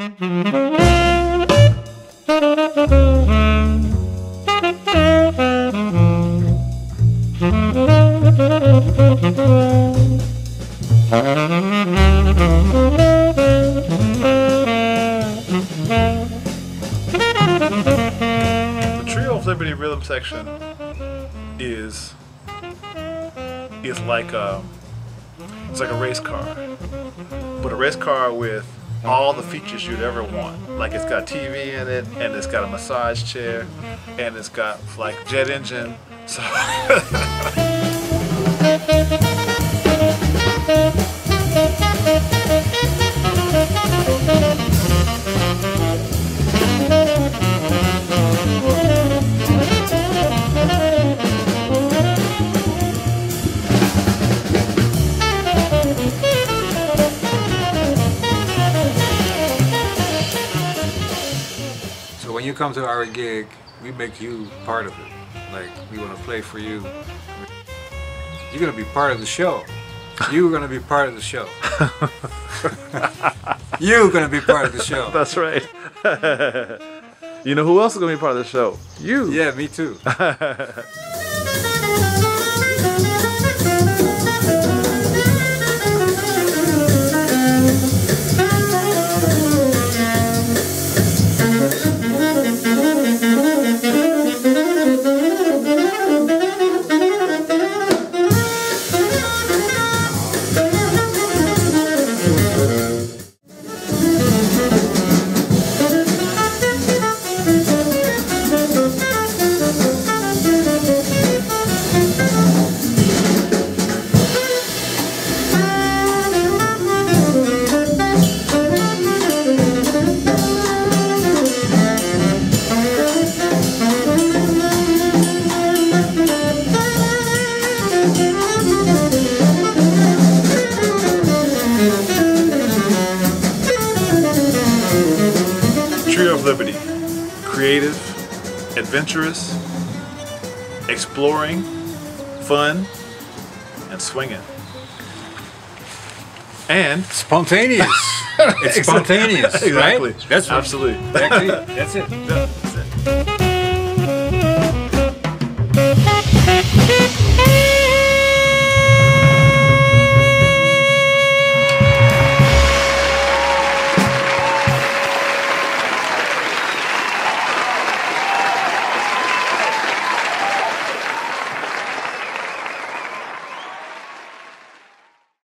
The Trio of Liberty rhythm section is like it's like a race car, but a race car with all the features you'd ever want. Like it's got TV in it, and it's got a massage chair, and it's got like jet engine. So when you come to our gig, we make you part of it. Like, we want to play for you. You're going to be part of the show. You're going to be part of the show. You're going to be part of the show. That's right. You know who else is going to be part of the show? You. Yeah, me too. Trio of Liberty. Creative, adventurous, exploring, fun, and swinging. And spontaneous. It's spontaneous, exactly. Right? That's absolutely. Exactly. That's it.